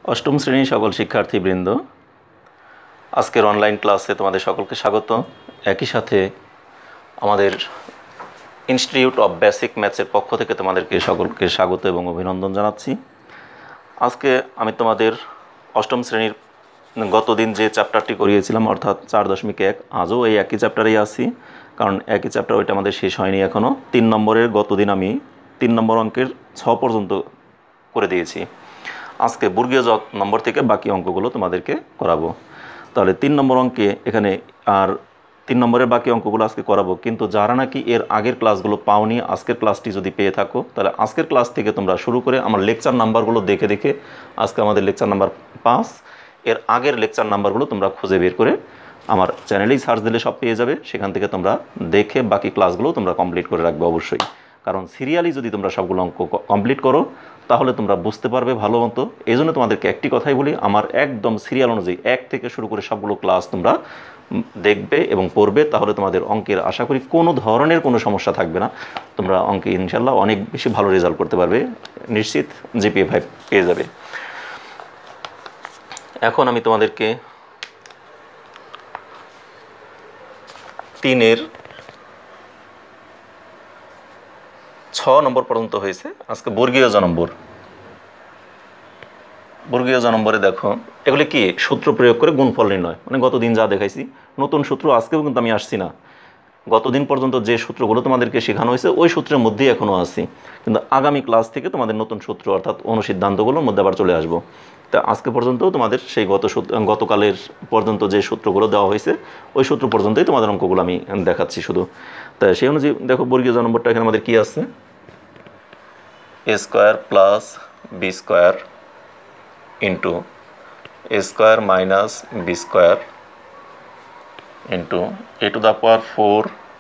অষ্টম শ্রেণীর সকল শিক্ষার্থীবৃন্দ, আজকের অনলাইন ক্লাসে তোমাদের সকলকে স্বাগত। একই সাথে আমাদের ইনস্টিটিউট অফ বেসিক ম্যাথসের পক্ষ থেকে তোমাদেরকে সকলকে স্বাগত এবং অভিনন্দন জানাচ্ছি। আজকে আমি তোমাদের অষ্টম শ্রেণীর গতদিন যে চ্যাপ্টারটি করিয়েছিলাম অর্থাৎ 4.1, আজও এই একই চ্যাপ্টারেই আছি, কারণ একই চ্যাপ্টার ওইটা আমাদের শেষ হয়নি এখনও। 3 নম্বরের গতদিন আমি 3 নম্বর অঙ্কের 6 পর্যন্ত করে দিয়েছি। আজকে বর্গীয় জ নম্বর থেকে বাকি অঙ্কগুলো তোমাদেরকে করাবো। তাহলে 3 নম্বর অঙ্কে এখানে আর 3 নম্বরের বাকি অঙ্কগুলো আজকে করাবো। কিন্তু যারা নাকি এর আগের ক্লাসগুলো পাওনি, আজকের ক্লাসটি যদি পেয়ে থাকো, তাহলে আজকের ক্লাস থেকে তোমরা শুরু করে আমার লেকচার নাম্বারগুলো দেখে দেখে, আজকে আমাদের লেকচার নাম্বার 5, এর আগের লেকচার নাম্বারগুলো তোমরা খুঁজে বের করে আমার চ্যানেলেই সার্চ দিলে সব পেয়ে যাবে। সেখান থেকে তোমরা দেখে বাকি ক্লাসগুলো তোমরা কমপ্লিট করে রাখবে অবশ্যই, কারণ সিরিয়ালি যদি তোমরা সবগুলো অঙ্ক কমপ্লিট করো তাহলে তোমরা বুঝতে পারবে ভালো মতো। এই জন্য তোমাদেরকে একটি কথাই বলি, আমার একদম সিরিয়াল অনুযায়ী 1 থেকে শুরু করে সবগুলো ক্লাস তোমরা দেখবে এবং পড়বে, তাহলে তোমাদের অঙ্কের আশা করি কোনো ধরনের কোনো সমস্যা থাকবে না। তোমরা অঙ্কে ইনশাল্লাহ অনেক বেশি ভালো রেজাল্ট করতে পারবে, নিশ্চিত জিপিএ 5 পেয়ে যাবে। এখন আমি তোমাদেরকে 3-এর 6 নম্বর পর্যন্ত হয়েছে, আজকে বর্গীয় জ নম্বর। বর্গীয় জ নম্বরে দেখো, এগুলি কি সূত্র প্রয়োগ করে গুণফল নির্ণয়, মানে গতদিন যা দেখাইছি নতুন সূত্র আজকেও কিন্তু আমি আসছি না। গতদিন পর্যন্ত যে সূত্রগুলো তোমাদেরকে শেখানো হয়েছে ওই সূত্রের মধ্যেই এখনও আছি, কিন্তু আগামী ক্লাস থেকে তোমাদের নতুন সূত্র অর্থাৎ অনুসিদ্ধান্তগুলোর মধ্যে আবার চলে আসবো। তা আজকে পর্যন্ত তোমাদের সেই গতকালের পর্যন্ত যে সূত্রগুলো দেওয়া হয়েছে ওই সূত্র পর্যন্তই তোমাদের অঙ্কগুলো আমি দেখাচ্ছি শুধু। তা সেই অনুযায়ী দেখো, বর্গীয় জ নম্বরটা এখানে আমাদের কী আছে, a square plus b square into a square minus b square into a to the power 4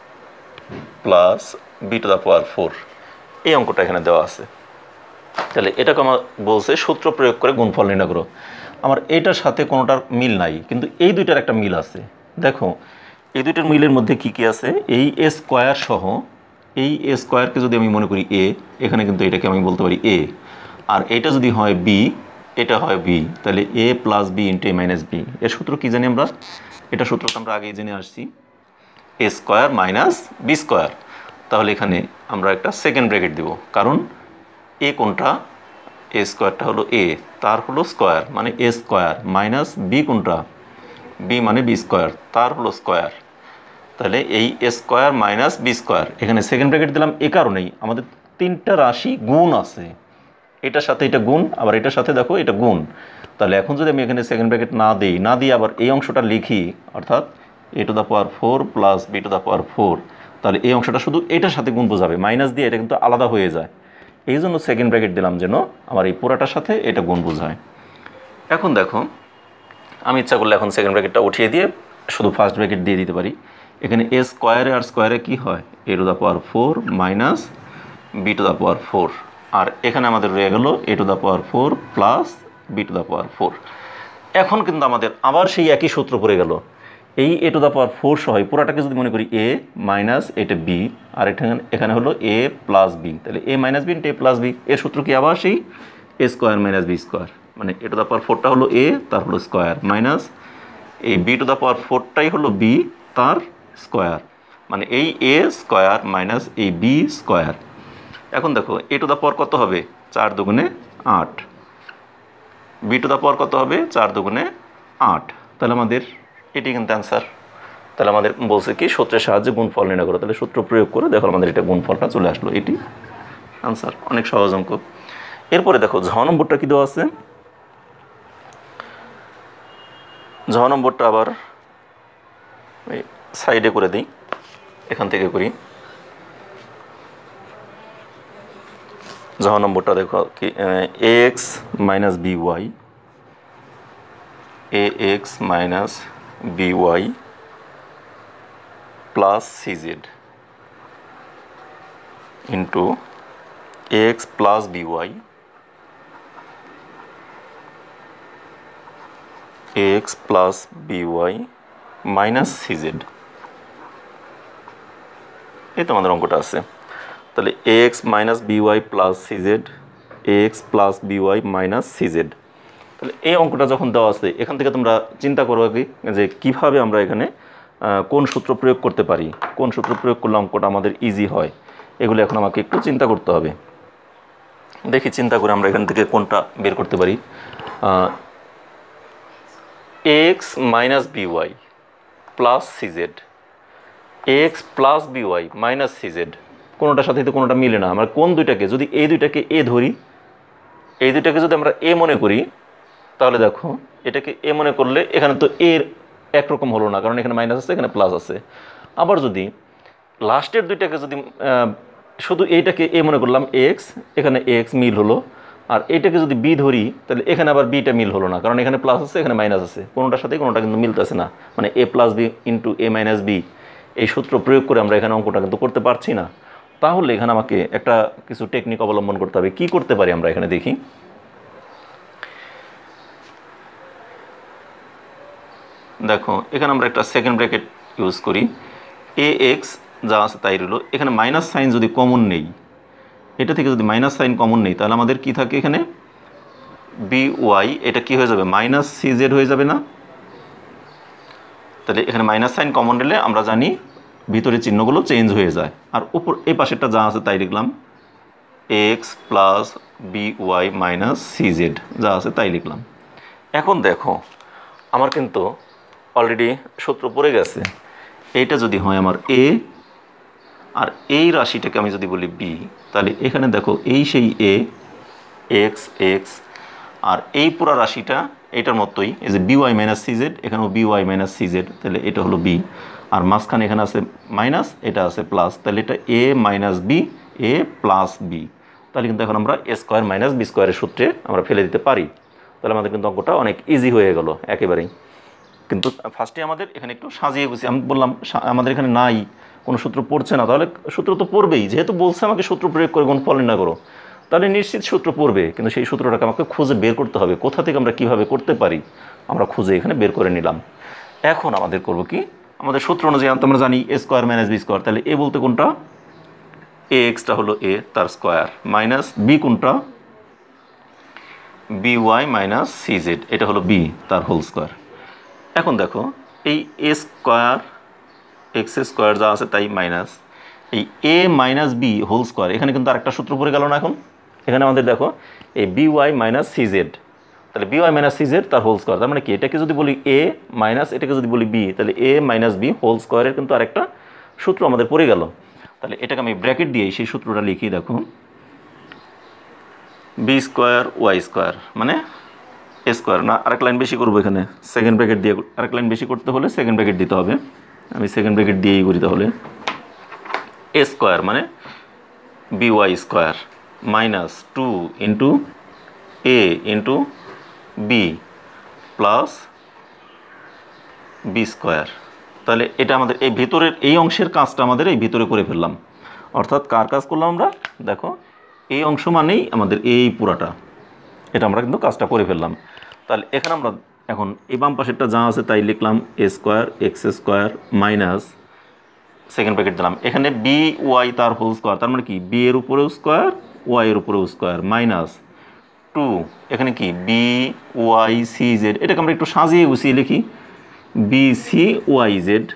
plus b to the power 4, এই অঙ্কটা এখানে দেওয়া আছে। তাহলে এটাকে আমার বলছে সূত্র প্রয়োগ করে গুণফল নির্ণয় করো। আমার এটার সাথে কোনোটার মিল নাই, কিন্তু এই দুইটার একটা মিল আছে। দেখো এই দুইটার মিলের মধ্যে কি কি আছে, এই a স্কোয়ার সহ এই এ স্কোয়ারকে যদি আমি মনে করি এ, এখানে কিন্তু এটাকে আমি বলতে পারি এ, আর এটা যদি হয় বি, এটা হয় বি, তাহলে A plus B into A minus B. এর সূত্র কী জানি আমরা, এটা সূত্রটা আমরা আগেই জেনে আসছি, A square minus B square. তাহলে এখানে আমরা একটা সেকেন্ড ব্র্যাকেট দেব, কারণ এ কোনটা, এ স্কোয়ারটা হলো এ, তার হলো স্কোয়ার মানে এ স্কোয়ার, মাইনাস বি কোনটা, বি মানে বি স্কোয়ার, তার হলো স্কোয়ার। তাহলে এই A square minus B square, এখানে সেকেন্ড ব্র্যাকেট দিলাম এ কারণেই আমাদের 3টা রাশি গুণ আছে, এটার সাথে এটা গুণ, আবার এটার সাথে দেখো এটা গুণ। তাহলে এখন যদি আমি এখানে সেকেন্ড ব্র্যাকেট না দিই আবার এই অংশটা লিখি, অর্থাৎ A to the power 4 plus B to the power 4, তাহলে এই অংশটা শুধু এটার সাথে গুণ বোঝাবে, মাইনাস দিয়ে এটা কিন্তু আলাদা হয়ে যায়। এই জন্য সেকেন্ড ব্র্যাকেট দিলাম যেন আমার এই পুরাটার সাথে এটা গুণ বোঝায়। এখন দেখো আমি ইচ্ছা করলে এখন সেকেন্ড ব্র্যাকেটটা উঠিয়ে দিয়ে শুধু ফার্স্ট ব্র্যাকেট দিয়ে দিতে পারি। এখানে এ স্কোয়ারে আর স্কোয়ারে কী হয়, A to the power 4 minus B to the power 4, আর এখানে আমাদের রয়ে গেল A to the power 4 plus B to the power 4। এখন কিন্তু আমাদের আবার সেই একই সূত্র পড়ে গেল, এই এ টু দ্য পাওয়ার 4 সহ পুরাটাকে যদি মনে করি এ মাইনাস এটা বি, আর এখানে হলো এ প্লাস বি, তাহলে A minus B into A plus B. এর সূত্র কি আবার সেই A square minus B square, মানে এ টু দ্য পাওয়ার 4টা হলো এ, তার হলো স্কোয়ার, মাইনাস এই বি টু দ্য পাওয়ার 4টাই হলো বি, তার স্কোয়ার, মানে এই এ স্কোয়ার মাইনাস এই বি স্কোয়ার। এখন দেখো এ টু দ্য পাওয়ার কত হবে, 4 দুগুণে 8, বি টু দ্য পাওয়ার কত হবে, 4 দুগুণে 8, তাহলে আমাদের এটি কিন্তু অ্যান্সার। তাহলে আমাদের বলছে কি সূত্রের সাহায্যে গুণফল নির্ণয় করো, তাহলে সূত্র প্রয়োগ করে দেখো আমাদের এটা গুণফলটা চলে আসলো, এটি অ্যান্সার। অনেক সহজ অঙ্ক। এরপরে দেখো ঝ নম্বরটা কী দেওয়া আছে, ঝ নম্বরটা আবার সাইডে করে দিই, এখান থেকে করি। ঝ নম্বরটা দেখো কি, A X minus B Y, A X minus B Y plus C Z into A X plus B Y, A X plus B Y minus C Z, এই তো আমাদের অঙ্কটা আছে। তাহলে A X minus B Y plus C Z, A X plus B Y minus C Z, তাহলে এই অঙ্কটা যখন দেওয়া আছে এখান থেকে তোমরা চিন্তা করবে কি যে কীভাবে আমরা এখানে কোন সূত্র প্রয়োগ করতে পারি, কোন সূত্র প্রয়োগ করলে অঙ্কটা আমাদের ইজি হয়, এগুলো এখন আমাকে একটু চিন্তা করতে হবে। দেখি চিন্তা করে আমরা এখান থেকে কোনটা বের করতে পারি। X minus B Y plus C Z, X plus B Y minus C Z, কোনোটার সাথে তো কোনোটা মিলে না। আমরা কোন দুইটাকে, যদি এই দুইটাকে এ ধরি, এই দুইটাকে যদি আমরা এ মনে করি, তাহলে দেখো এটাকে এ মনে করলে এখানে তো এর একরকম হলো না, কারণ এখানে মাইনাস আছে এখানে প্লাস আছে। আবার যদি লাস্টের দুইটাকে যদি শুধু এইটাকে এ মনে করলাম এক্স, এখানে এক্স মিল হলো, আর এইটাকে যদি বি ধরি তাহলে এখানে আবার বিটা মিল হলো না, কারণ এখানে প্লাস আছে এখানে মাইনাস আছে, কোনোটার সাথে কোনোটা কিন্তু মিলতেছে না। মানে A plus B into A minus B এই সূত্র প্রয়োগ করে আমরা এখানে অঙ্কটা কিন্তু করতে পারছি না। তাহলে এখানে আমাকে একটা কিছু টেকনিক অবলম্বন করতে হবে। কি করতে পারি আমরা এখানে দেখি। দেখো এখানে আমরা একটা সেকেন্ড ব্র্যাকেট ইউজ করি, এ এক্স যা আছে তাই রইল, এখানে মাইনাস সাইন যদি কমন নেই, এটা থেকে যদি মাইনাস সাইন কমন নেই, তাহলে আমাদের কি থাকে এখানে বি ওয়াই, এটা কি হয়ে যাবে মাইনাস সি জেড হয়ে যাবে না। তাহলে এখানে মাইনাস সাইন কমন নিলে আমরা জানি ভিতরে চিহ্নগুলো চেঞ্জ হয়ে যায়। আর উপর এই পাশেরটা যা আছে তাই লিখলাম, X plus B Y minus C Z যা আছে তাই লিখলাম। এখন দেখো আমার কিন্তু অলরেডি সূত্র পড়ে গেছে। এইটা যদি হয় আমার এ, আর এই রাশিটাকে আমি যদি বলি বি, তাহলে এখানে দেখো এই সেই এ এক্স এক্স, আর এই পুরো রাশিটা এটার মতোই, এই যে B Y minus C Z, এখানেও B Y minus C Z, তাহলে এটা হলো বি, আর মাঝখানে এখানে আছে মাইনাস, এটা আছে প্লাস, তাহলে এটা A minus B A plus B. তাহলে কিন্তু এখন আমরা এ স্কোয়ার মাইনাস বি স্কোয়ারের সূত্রে আমরা ফেলে দিতে পারি। তাহলে আমাদের কিন্তু অঙ্কটা অনেক ইজি হয়ে গেল একেবারেই। কিন্তু ফার্স্টে আমাদের এখানে একটু সাজিয়ে গুছিয়ে, আমি বললাম আমাদের এখানে নাই কোনো সূত্র পড়ছে না, তাহলে সূত্র তো পড়বেই, যেহেতু বলছে আমাকে সূত্র প্রয়োগ করে গুণফল নির্ণয় করো, তাহলে নিশ্চিত সূত্র পড়বে। কিন্তু সেই সূত্রটাকে আমাকে খুঁজে বের করতে হবে, কোথা থেকে আমরা কীভাবে করতে পারি আমরা খুঁজে এখানে বের করে নিলাম। এখন আমাদের করব কি, আমাদের সূত্র অনুযায়ী আমরা জানি A square minus B square, তাহলে এ বলতে কোনটা, এ এক্সটা হলো এ তার স্কোয়ার, মাইনাস বি কোনটা, B Y minus C Z, এটা হলো বি তার হোল স্কোয়ার। এখন দেখো এই এ স্কোয়ার এক্স স্কোয়ার যা আছে তাই মাইনাস এই A minus B whole square, এখানে কিন্তু আরেকটা সূত্র পড়ে গেল না। এখন এখানে আমাদের দেখো এই B Y minus C Z, তাহলে B Y minus C Z তার হোল স্কোয়ার, তার মানে কি এটাকে যদি বলি এ মাইনাস এটাকে যদি বলি বি, তাহলে এ মাইনাস বি হোল স্কোয়ারের কিন্তু আরেকটা সূত্র আমাদের পড়ে গেল। তাহলে এটাকে আমি ব্র্যাকেট দিয়ে সেই সূত্রটা লিখি, দেখো বি স্কোয়ার ওয়াই স্কোয়ার মানে এ স্কোয়ার, না আরেক লাইন বেশি করবো এখানে, সেকেন্ড ব্র্যাকেট দিয়ে আরেক লাইন বেশি করতে হলে সেকেন্ড ব্র্যাকেট দিতে হবে, আমি সেকেন্ড ব্র্যাকেট দিয়েই করি। তাহলে এ স্কোয়ার মানে B Y square minus 2 into A into B plus B square. তাহলে এটা আমাদের এই ভিতরের এই অংশের কাজটা আমাদের এই ভিতরে করে ফেললাম। অর্থাৎ কার কাজ করলাম আমরা, দেখো এই অংশ মানেই আমাদের এই পুরাটা, এটা আমরা কিন্তু কাজটা করে ফেললাম। তাহলে এখানে আমরা এখন এই বাম পাশেরটা যা আছে তাই লিখলাম, A square X square minus second bracket দিলাম, এখানে বি ওয়াই তার হোল স্কোয়ার, তার মানে কি বি এর উপরেও স্কোয়ার ওয়াই এর উপরেও স্কোয়ার মাইনাস 2, এখানে কি বি ওয়াই সি জেড, এটাকে আমরা একটু সাজিয়ে গুছিয়ে লিখি, বি সি ওয়াই জেড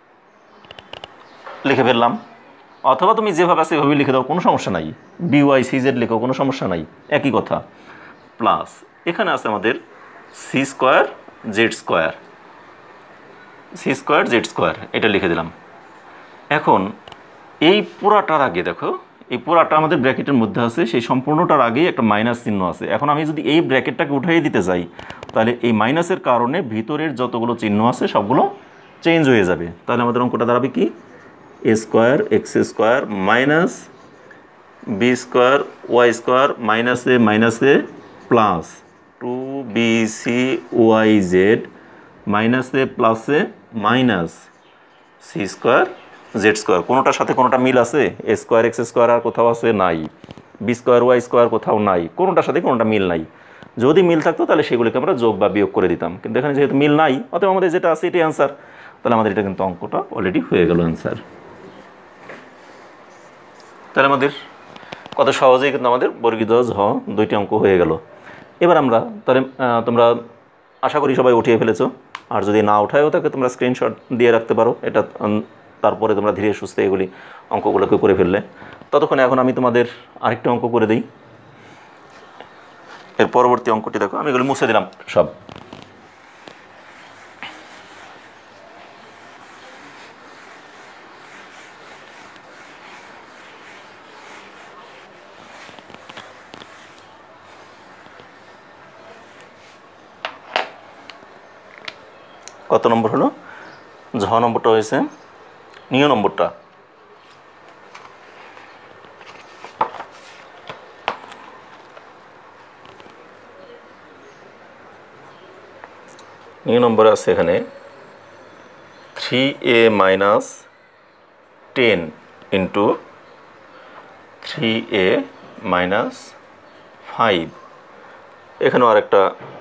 লিখে ফেললাম। অথবা তুমি যেভাবে আছে সেভাবে লিখে দাও, কোনো সমস্যা নাই, বি ওয়াই সি জেড লিখো কোনো সমস্যা নাই, একই কথা। প্লাস এখানে আছে আমাদের C square Z square, C square Z square এটা লিখে দিলাম। এখন এই পুরাটার আগে দেখো, এই পুরাটা আমাদের ব্র্যাকেটের মধ্যে আছে, সেই সম্পূর্ণটার আগেই একটা মাইনাস চিহ্ন আছে। এখন আমি যদি এই ব্র্যাকেটটাকে উঠাই দিতে চাই, তাহলে এই মাইনাসের কারণে ভিতরের যতগুলো চিহ্ন আছে সবগুলো চেঞ্জ হয়ে যাবে। তাহলে আমাদের অঙ্কটা দাঁড়াবে কি, A square X square minus B square Y square মাইনাসে প্লাস 2bc ওয়াই জেড মাইনাসে প্লাসে minus C square Z square. কোনোটার সাথে কোনোটা মিল আছে, এ স্কোয়ার এক্স স্কোয়ার আর কোথাও আছে নাই, বি স্কোয়ার ওয়াই স্কোয়ার কোথাও নাই, কোনোটার সাথে কোনোটা মিল নাই। যদি মিল থাকতো তাহলে সেগুলিকে আমরা যোগ বা বিয়োগ করে দিতাম, কিন্তু এখানে যেহেতু মিল নাই অতএব আমাদের যেটা আছে এটাই অ্যান্সার। তাহলে আমাদের এটা কিন্তু অঙ্কটা অলরেডি হয়ে গেল অ্যান্সার। তাহলে আমাদের কত সহজেই কিন্তু আমাদের বর্গীয় জ দুইটি অঙ্ক হয়ে গেল। এবার আমরা তাহলে তোমরা আশা করি সবাই উঠিয়ে ফেলেছো, আর যদি না উঠায়ও থাকে তোমরা স্ক্রিনশট দিয়ে রাখতে পারো এটা, তারপরে তোমরা ধীরে সুস্থে এগুলি অঙ্কগুলোকে করে ফেললে। ততক্ষণে এখন আমি তোমাদের আরেকটা অঙ্ক করে দিই। এর পরবর্তী অঙ্কটি দেখো, আমি এগুলি মুছে দিলাম সব। কত নম্বর হলো? ঝ নম্বরটা হয়েছে নিয় নম্বরটা। নিয় নম্বরে আছে এখানে 3a minus 10 into 3a minus 5। এখানেও আরেকটা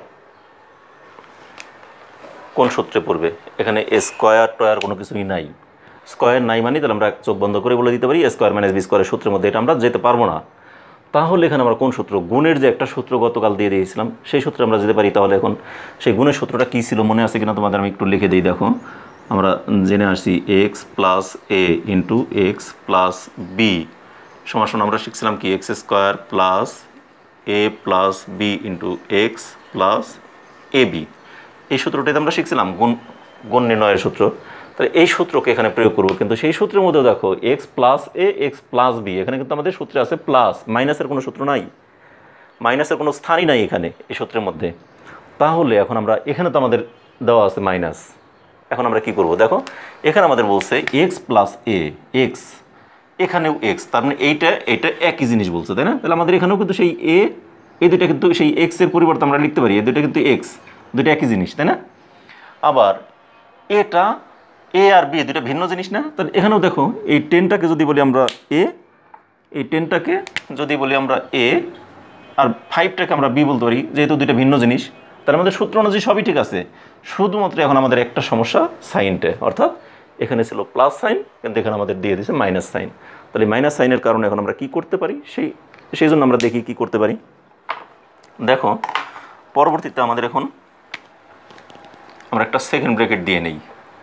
কোন সূত্রে পড়বে? এখানে স্কোয়ার টয়ার কোনো কিছুই নাই, স্কোয়ার নাই মানে তাহলে আমরা চোখ বন্ধ করে বলে দিতে পারি এ স্কোয়ার মাইনাস বি স্কোয়ারের সূত্রের মধ্যে এটা আমরা যেতে পারবো না। তাহলে এখানে আমরা কোন সূত্র, গুণের যে একটা সূত্র গতকাল দিয়ে দিয়েছিলাম সেই সূত্রে আমরা যেতে পারি। তাহলে এখন সেই গুণের সূত্রটা কী ছিল মনে আছে কিনা তোমাদের আমি একটু লিখে দিই। দেখো, আমরা জেনে আসছি X plus A into X plus B সমান আমরা শিখছিলাম কি X square plus A plus B into X plus A B. এই সূত্রটাতে আমরা শিখছিলাম গুণ নির্ণয়ের সূত্র। তাহলে এই সূত্রকে এখানে প্রয়োগ করব, কিন্তু সেই সূত্রের মধ্যেও দেখো X plus A X plus B, এখানে কিন্তু আমাদের সূত্রে আছে প্লাস, মাইনাসের কোনো সূত্র নাই, মাইনাসের কোনো স্থানই নাই এখানে এই সূত্রের মধ্যে। তাহলে এখন আমরা এখানে তো আমাদের দেওয়া আছে মাইনাস, এখন আমরা কি করব? দেখো এখানে আমাদের বলছে এক্স প্লাস এ এক্স, এখানেও এক্স, তার মানে এইটা একই জিনিস বলছে, তাই না? তাহলে আমাদের এখানেও কিন্তু সেই এ, এই দুইটা কিন্তু সেই এক্সের পরিবর্তে আমরা লিখতে পারি এই দুইটা কিন্তু এক্স, দুইটা একই জিনিস, তাই না? আবার এটা এ আর বি দুইটা ভিন্ন জিনিস না? তাহলে এখানেও দেখো এই 10টাকে যদি বলি আমরা এ, এই 10টাকে যদি বলি আমরা এ, আর 5টাকে আমরা বি বলতে পারি, যেহেতু দুইটা ভিন্ন জিনিস। তার মধ্যে সূত্র অনুযায়ী সবই ঠিক আছে, শুধুমাত্র এখন আমাদের একটা সমস্যা সাইনটে, অর্থাৎ এখানে ছিল প্লাস সাইন কিন্তু এখানে আমাদের দিয়ে দিয়েছে মাইনাস সাইন। তাহলে মাইনাস সাইনের কারণে এখন আমরা কি করতে পারি, সেই জন্য আমরা দেখি কি করতে পারি। দেখো পরবর্তীতে আমাদের এখন আমরা একটা সেকেন্ড ব্র্যাকেট দিয়ে নেই,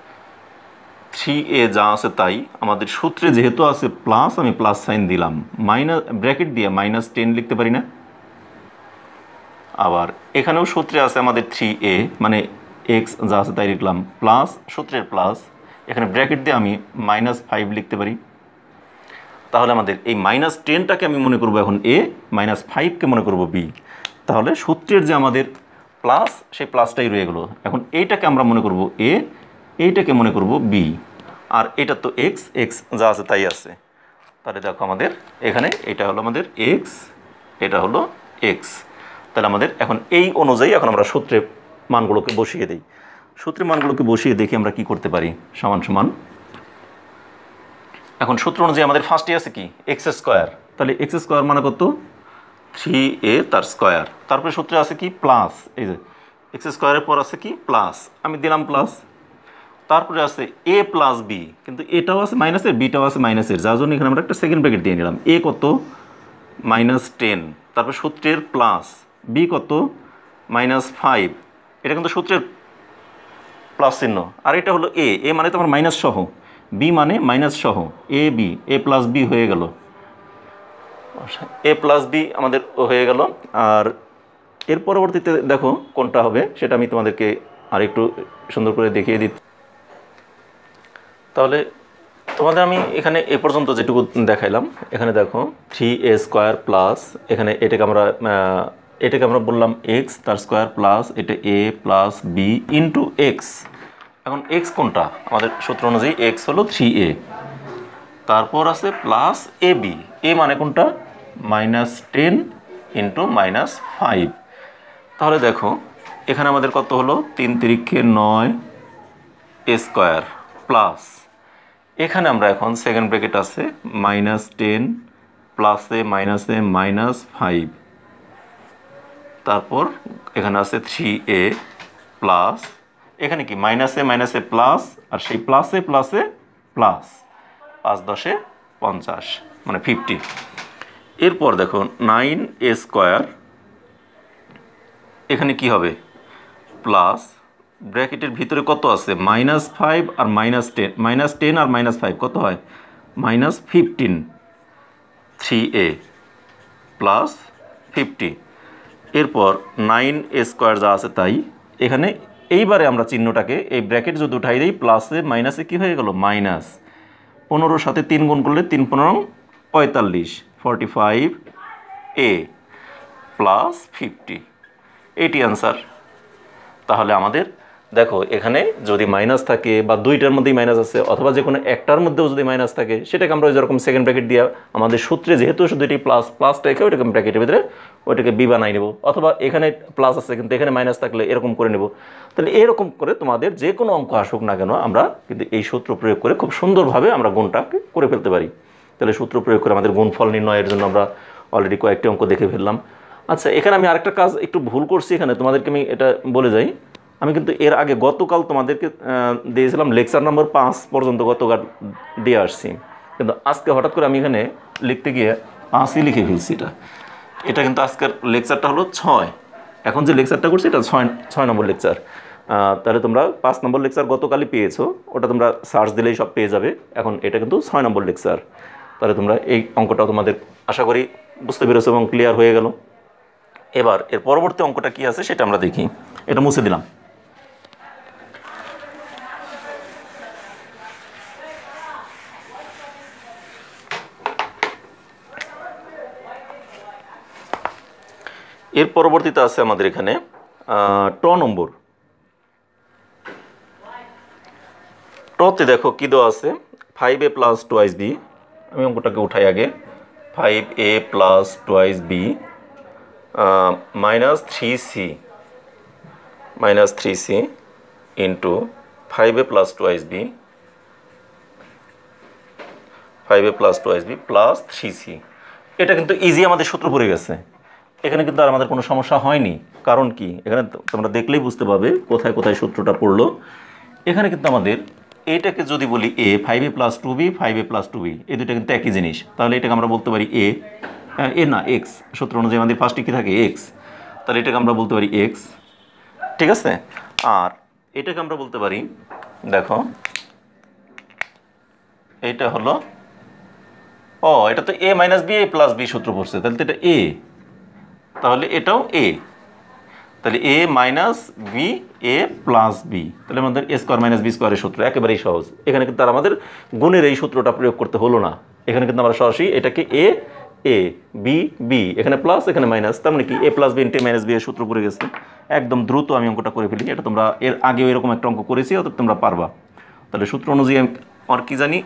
3a যা আছে তাই, আমাদের সূত্রে যেহেতু আছে প্লাস, আমি প্লাস সাইন দিলাম, মাইনাস ব্র্যাকেট দিয়ে মাইনাস 10 লিখতে পারি না? আবার এখানেও সূত্রে আছে আমাদের 3a মানে এক্স যা আছে তাই লিখলাম, প্লাস সূত্রের প্লাস, এখানে ব্র্যাকেট দিয়ে আমি মাইনাস 5 লিখতে পারি। তাহলে আমাদের এই মাইনাস 10টাকে আমি মনে করব এখন এ, মাইনাস 5কে মনে করব বি। তাহলে সূত্রের যে আমাদের প্লাস সেই প্লাসটাই রয়ে গেল। এখন এইটাকে আমরা মনে করব এ, এইটাকে মনে করব বি, আর এটা তো এক্স, এক্স যা আছে তাই আছে। তাহলে দেখো আমাদের এখানে এটা হলো আমাদের এক্স, এটা হলো এক্স। তাহলে আমাদের এখন এই অনুযায়ী এখন আমরা সূত্রের মানগুলোকে বসিয়ে দিই। সূত্রের মানগুলোকে বসিয়ে দেখি আমরা কি করতে পারি। সমান সমান এখন সূত্র অনুযায়ী আমাদের ফার্স্টে আছে কি এক্স স্কোয়ার, তাহলে এক্স স্কোয়ার মানে কত? 3a তার স্কোয়ার। তারপরে সূত্রে আছে কি প্লাস, এই যে এক্স স্কোয়ারের পর আছে কি প্লাস, আমি দিলাম প্লাস। তারপরে আছে এ প্লাস বি, কিন্তু এটাও আছে মাইনাসের, বিটাও আছে মাইনাসের, যার জন্য এখানে আমরা একটা সেকেন্ড ব্র্যাকেট দিয়ে নিলাম। এ কত? -10, তারপরে সূত্রের প্লাস, বি কত? -5, এটা কিন্তু সূত্রের প্লাস চিহ্ন, আর এটা হলো এ, এ মানে তো আমার মাইনাস সহ, বি মানে মাইনাস সহ, A B, A plus B হয়ে গেল, এ প্লাস বি আমাদের হয়ে গেল। আর এর পরবর্তীতে দেখো কোনটা হবে সেটা আমি তোমাদেরকে আরেকটু সুন্দর করে দেখিয়ে দিচ্ছি। তাহলে তোমাদের আমি এখানে এ পর্যন্ত যেটুকু দেখাইলাম, এখানে দেখো 3a স্কোয়ার প্লাস, এখানে এটাকে আমরা বললাম এক্স তার স্কোয়ার প্লাস এটা A plus B into X. এখন এক্স কোনটা? আমাদের সূত্র অনুযায়ী এক্স হলো 3a, তারপর আছে প্লাস এ বি, এ মানে কোনটা? -10 ইন্টু -5। তাহলে দেখো এখানে আমাদের কত হলো? 3 তিরিক্ষে 9 এ স্কোয়ার প্লাস, এখানে আমরা এখন সেকেন্ড ব্র্যাকেট আছে -10 প্লাসে মাইনাসে -5, তারপর এখানে আছে 3a প্লাস, এখানে কি মাইনাসে মাইনাসে প্লাস, আর সেই প্লাসে প্লাসে প্লাস, 5 10 50 মানে 50। এরপর দেখো 9a স্কোয়ার এখানে কি হবে প্লাস ব্র্যাকেটের ভিতরে কত আছে -5 আর -10, -10 আর -5 কত হয় -15, 3a প্লাস 50, এরপর 9a² যা আছে তাই। এখানে এইবারে আমরা চিহ্নটাকে এই ব্র্যাকেট যদি উঠাই দিই প্লাসে মাইনাসে কী হয়ে গেল মাইনাস, 15 সাথে 3 গুণ করলে 3 15 45, 45a প্লাস 50, এটি অ্যান্সার। তাহলে আমাদের দেখো এখানে যদি মাইনাস থাকে বা দুইটার মধ্যেই মাইনাস আছে অথবা যে কোনো একটার মধ্যেও যদি মাইনাস থাকে সেটাকে আমরা যেরকম সেকেন্ড ব্র্যাকেট দিয়ে আমাদের সূত্রে যেহেতু দুইটি প্লাস রেখে ওইটাকে ব্র্যাকেটের ভিতরে ওইটাকে বি বানাই নেব, অথবা এখানে প্লাস আছে কিন্তু এখানে মাইনাস থাকলে এরকম করে নেব। তাহলে এরকম করে তোমাদের যে কোনো অঙ্ক আসুক না কেন আমরা কিন্তু এই সূত্র প্রয়োগ করে খুব সুন্দরভাবে আমরা গুণটাকে করে ফেলতে পারি। তাহলে সূত্র প্রয়োগ করে আমাদের গুণফল নির্ণয়ের জন্য আমরা অলরেডি কয়েকটি অঙ্ক দেখে ফেললাম। আচ্ছা, এখানে আমি আরেকটা কাজ একটু ভুল করছি, এখানে তোমাদেরকে আমি এটা বলে যাই। আমি কিন্তু এর আগে গতকাল তোমাদেরকে দিয়েছিলাম লেকচার নম্বর 5 পর্যন্ত গতকাল দিয়ে আসছি, কিন্তু আজকে হঠাৎ করে আমি এখানে লিখতে গিয়ে 5ই লিখে ফেলছি। এটা কিন্তু আজকের লেকচারটা হলো 6, এখন যে লেকচারটা করছি এটা 6 নম্বর লেকচার। তাহলে তোমরা 5 নম্বর লেকচার গতকালই পেয়েছো, ওটা তোমরা সার্চ দিলেই সব পেয়ে যাবে। এখন এটা কিন্তু 6 নম্বর লেকচার। তাহলে তোমরা এই অঙ্কটা তোমাদের আশা করি বুঝতে পেরেছো এবং ক্লিয়ার হয়ে গেল। এবার এর পরবর্তী অঙ্কটা কি আছে সেটা আমরা দেখি। এটা মুছে দিলাম। এর পরবর্তীতে আছে আমাদের এখানে ট নম্বর। টতে দেখো কী দেওয়া আছে 5a প্লাস 2b। আমি অঙ্কটাকে উঠাই আগে। 5a plus 2b -3c into 5a plus 2b, 5a plus 2b plus 3c। এটা কিন্তু ইজি আমাদের সূত্র পড়ে গেছে, এখানে কিন্তু আর আমাদের কোনো সমস্যা হয়নি। কারণ কি, এখানে তোমরা দেখলেই বুঝতে পারবে কোথায় কোথায় সূত্রটা পড়লো। এখানে কিন্তু আমাদের এইটাকে যদি বলি a, 5a plus 2b, 5a plus 2b, এই দুটো কিন্তু একই জিনিস। তাহলে এটাকে আমরা বলতে পারি এ না x, সূত্র অনুযায়ী আমাদের ফার্স্টে কী থাকে x, তাহলে এটাকে আমরা বলতে পারি x, ঠিক আছে। আর এটাকে আমরা বলতে পারি, দেখো এইটা হলো এটা তো a minus B, a plus B সূত্র পড়ছে, তাহলে তো এটা a, তাহলে এটাও a, তাহলে a minus B A plus B, তাহলে আমাদের a স্কোয়ার মাইনাস বি স্কোয়ারের সূত্র একেবারেই সহজ। এখানে কিন্তু আর আমাদের গুণের এই সূত্রটা প্রয়োগ করতে হলো না, এখানে কিন্তু আমরা সরাসরি এটাকে a বি বি, এখানে প্লাস এখানে মাইনাস, তার মানে কি a plus B into minus B এর সূত্র পড়ে গেছে। একদম দ্রুত আমি অঙ্কটা করে ফেলি, এটা তোমরা এর আগেও এরকম একটা অঙ্ক করেছি, অর্থাৎ তোমরা পারবা। তাহলে সূত্র অনুযায়ী আর কি জানি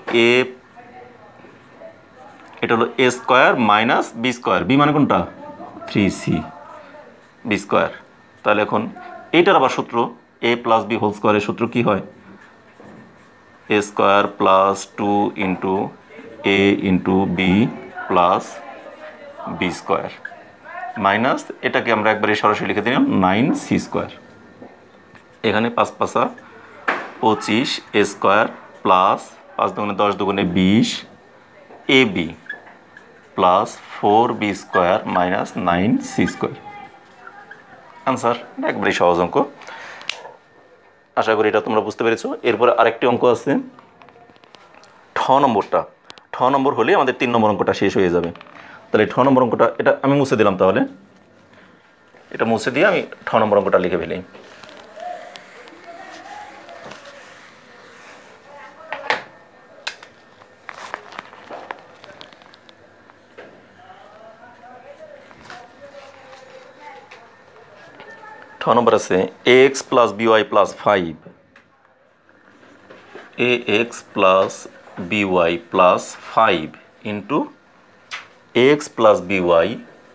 এটা হলো a square minus B square, B মানে কোনটা 3c বি স্কোয়ার। তাহলে এখন এইটার আবার সূত্র a প্লাস বি হোল স্কোয়ারের সূত্র কি হয়, a square plus 2 into a into B plus B square minus এটাকে আমরা একবারে সরাসরি লিখে দিলাম 9c স্কোয়ার। এখানে 5 5 25 a স্কোয়ার প্লাস 5 দুগুণে 10 দুগুণে 20 ab plus 4b square minus 9c square. Answer একবারেই সহজ অঙ্ক, আশা করি এটা তোমরা বুঝতে পেরেছো। এরপরে আরেকটি অঙ্ক আছে ঠ নম্বরটা। ঠ নম্বর হলে আমাদের 3 নম্বর অঙ্কটা শেষ হয়ে যাবে। তাহলে ঠ নম্বর অঙ্কটা এটা আমি মুছে দিলাম, তাহলে এটা মুছে দিয়ে আমি ঠ নম্বর অঙ্কটা লিখে ফেলি। ঠ নম্বর আছে ax plus by plus 5, ax plus by plus 5 into ax plus by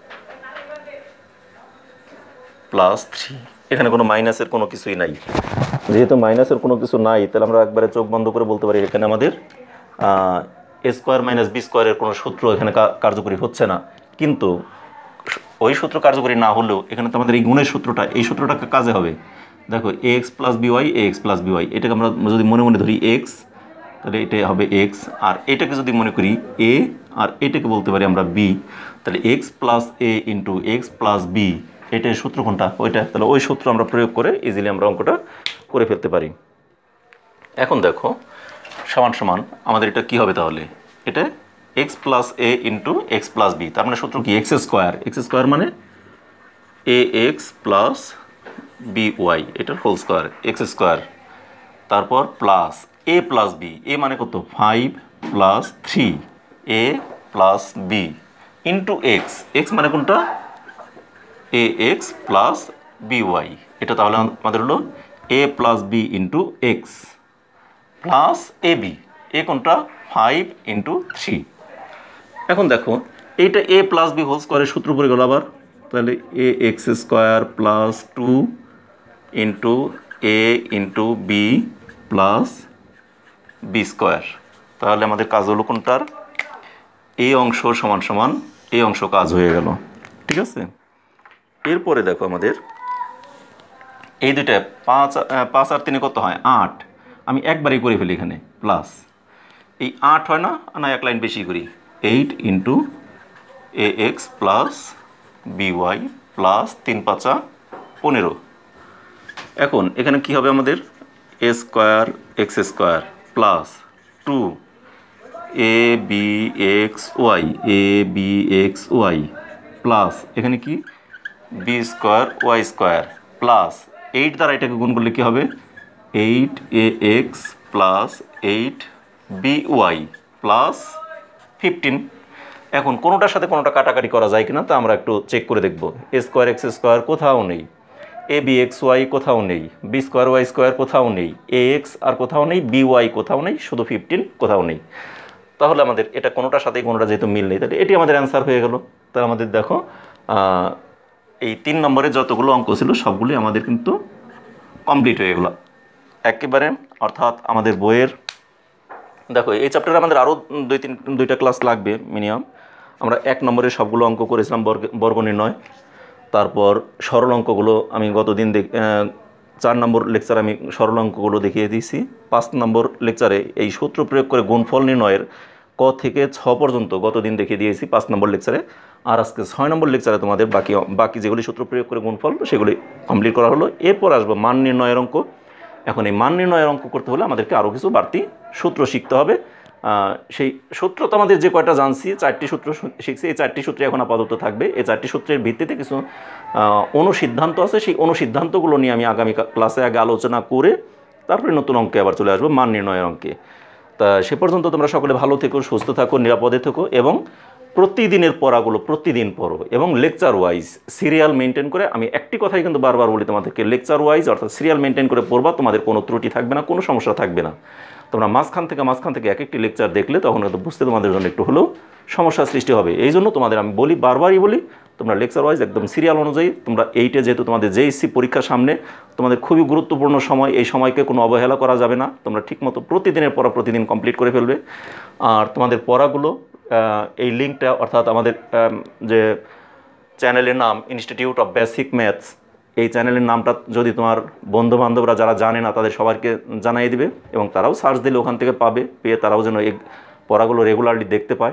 plus 3। এখানে কোনো মাইনাসের কোনো কিছুই নাই, যেহেতু মাইনাসের কোনো কিছু নাই তাহলে আমরা একবারে চোখ বন্ধ করে বলতে পারি এখানে আমাদের এ স্কোয়ার মাইনাস বি স্কোয়ারের কোনো সূত্র এখানে কার্যকরী হচ্ছে না। কিন্তু ওই সূত্র কার্যকরী না হলেও এখানে তো আমাদের এই গুণের সূত্রটা, এই সূত্রটা কাজে হবে। দেখো ax plus B Y, ax plus B Y, এটাকে আমরা যদি মনে মনে ধরি x, তাহলে এটা হবে x, আর এটাকে যদি মনে করি a, আর এটাকে বলতে পারি আমরা b, তাহলে x plus a into X plus B এটাই সূত্র কোনটা? ওইটা। তাহলে ওই সূত্র আমরা প্রয়োগ করে ইজিলি আমরা অঙ্কটা করে ফেলতে পারি। এখন দেখো সমান সমান আমাদের এটা কি হবে তাহলে? এটা X plus A into X plus B, তার মানে সূত্র কি? X square. এক্স স্কোয়ার মানে A X plus B Y, এটার হোল স্কোয়ার, এক্স স্কোয়ার। তারপর plus A plus B, A মানে কত? 5 plus 3 A plus B into X, X মানে কোনটা? A X plus B Y. এটা তাহলে আমাদের হলো A plus B into X plus A B, A কোনটা? 5 ইন্টু 3। এখন দেখো এইটা এ প্লাস বি হোল স্কোয়ারের সূত্র পড়ে গেল আবার, তাহলে A X square plus 2 into A into B plus B square. তাহলে আমাদের কাজ হলো কোনটার? এই অংশ সমান সমান এই অংশ কাজ হয়ে গেল, ঠিক আছে। এরপরে দেখো আমাদের এই দুইটা 5 আর 3 কত হয়? 8। আমি একবারই করে ফেলি এখানে, প্লাস এই 8 হয় না, না এক লাইন বেশি করি, 8 into A X plus B Y plus 3 5 15। এখন এখানে কি হবে আমাদের? A square X square plus 2 A B X Y, A B X Y plus এখানে কি? B square Y square plus 8 দ্বারা এটাকে গুণ করলে কী হবে? 8 A X plus 8 B Y plus 15। এখন কোনোটার সাথে কোনোটা কাটাকাটি করা যায় কিনা তা আমরা একটু চেক করে দেখব। এ স্কোয়ার এক্স স্কোয়ার কোথাও নেই, এ বি এক্স ওয়াই কোথাও নেই, বি স্কোয়ার ওয়াই স্কোয়ার কোথাও নেই, এ এক্স আর কোথাও নেই, বি ওয়াই কোথাও নেই, শুধু 15 কোথাও নেই। তাহলে আমাদের এটা কোনোটার সাথে কোনোটা যেহেতু মিল নেই, তাহলে এটি আমাদের অ্যান্সার হয়ে গেল। তাহলে আমাদের দেখো এই 3 নম্বরে যতগুলো অঙ্ক ছিল সবগুলি আমাদের কিন্তু কমপ্লিট হয়ে গেলো একেবারে। অর্থাৎ আমাদের বইয়ের দেখো এই চ্যাপ্টারে আমাদের আরও 2-3 ক্লাস লাগবে মিনিমাম। আমরা 1 নম্বরে সবগুলো অঙ্ক করেছিলাম, বর্গ নির্ণয়। তারপর সরল অঙ্কগুলো আমি গতদিন 4 নম্বর লেকচারে আমি সরল অঙ্কগুলো দেখিয়ে দিয়েছি। 5 নম্বর লেকচারে এই সূত্র প্রয়োগ করে গুণফল নির্ণয়ের ক থেকে 6 পর্যন্ত গতদিন দেখিয়ে দিয়েছি 5 নম্বর লেকচারে। আর আজকে 6 নম্বর লেকচারে তোমাদের বাকি যেগুলি সূত্র প্রয়োগ করে গুণফল সেগুলি কমপ্লিট করা হলো। এরপর আসবো মান নির্ণয়ের অঙ্ক। এখন এই মান নির্ণয়ের অঙ্ক করতে হলে আমাদেরকে আরও কিছু বাড়তি সূত্র শিখতে হবে। সেই সূত্র তো আমাদের যে কয়টা জানছি 4টি সূত্র শিখছি, এই 4টি সূত্রে এখন আপাতত থাকবে। এই 4টি সূত্রের ভিত্তিতে কিছু অনুসিদ্ধান্ত আছে, সেই অনুসিদ্ধান্তগুলো নিয়ে আমি আগামী ক্লাসে আগে আলোচনা করে তারপরে নতুন অঙ্কে আবার চলে আসবো মান নির্ণয়ের অঙ্কে। তা সে পর্যন্ত তোমরা সকলে ভালো থেকো, সুস্থ থাকো, নিরাপদে থেকো এবং প্রতিদিনের পড়াগুলো প্রতিদিন পড়ো এবং লেকচার ওয়াইজ সিরিয়াল মেনটেন করে। আমি একটি কথাই কিন্তু বারবার বলি তোমাদেরকে, লেকচার ওয়াইজ অর্থাৎ সিরিয়াল মেনটেন করে পড়বা, তোমাদের কোনো ত্রুটি থাকবে না, কোনো সমস্যা থাকবে না। তোমরা মাঝখান থেকে এক একটি লেকচার দেখলে তখন হয়তো বুঝতে তোমাদের জন্য একটু হলেও সমস্যার সৃষ্টি হবে। এই জন্য তোমাদের আমি বলি, বারবারই বলি, তোমরা লেকচার ওয়াইজ একদম সিরিয়াল অনুযায়ী তোমরা এইটে যেহেতু তোমাদের জেএসসি পরীক্ষার সামনে তোমাদের খুবই গুরুত্বপূর্ণ সময়, এই সময়কে কোনো অবহেলা করা যাবে না। তোমরা ঠিকমতো প্রতিদিনের পড়া প্রতিদিন কমপ্লিট করে ফেলবে। আর তোমাদের পড়াগুলো এই লিঙ্কটা অর্থাৎ আমাদের যে চ্যানেলের নাম ইনস্টিটিউট অফ বেসিক ম্যাথস, এই চ্যানেলের নামটা যদি তোমার বন্ধুবান্ধবরা যারা জানে না তাদের সবাইকে জানিয়ে দিবে এবং তারাও সার্চ দিলে ওখান থেকে পাবে, পেয়ে তারাও যেন এই পড়াগুলো রেগুলারলি দেখতে পায়,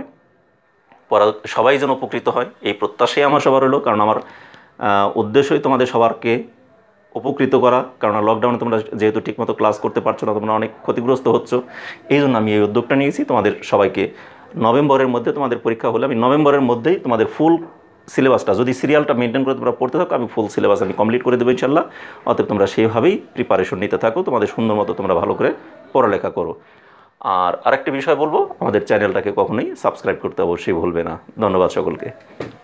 সবাই যেন উপকৃত হয়, এই প্রত্যাশাই আমার সবার হলো। কারণ আমার উদ্দেশ্যই তোমাদের সবারকে উপকৃত করা। কারণ লকডাউনে তোমরা যেহেতু ঠিকমতো ক্লাস করতে পারছো না, তোমরা অনেক ক্ষতিগ্রস্ত হচ্ছ, এই জন্য আমি এই উদ্যোগটা নিয়েছি। তোমাদের সবাইকে নভেম্বরের মধ্যে তোমাদের পরীক্ষা হলে আমি নভেম্বরের মধ্যেই তোমাদের ফুল সিলেবাসটা, যদি সিরিয়ালটা মেনটেন করে তোমরা পড়তে থাকো, আমি ফুল সিলেবাস আমি কমপ্লিট করে দেবো ইনশাল্লাহ। অতএব তোমরা সেইভাবেই প্রিপারেশন নিতে থাকো, তোমাদের সুন্দর মতো তোমরা ভালো করে পড়ালেখা করো। আর আরেকটি বিষয় বলবো, আমাদের চ্যানেলটাকে কখনোই সাবস্ক্রাইব করতে অবশ্যই ভুলবে না। ধন্যবাদ সকলকে।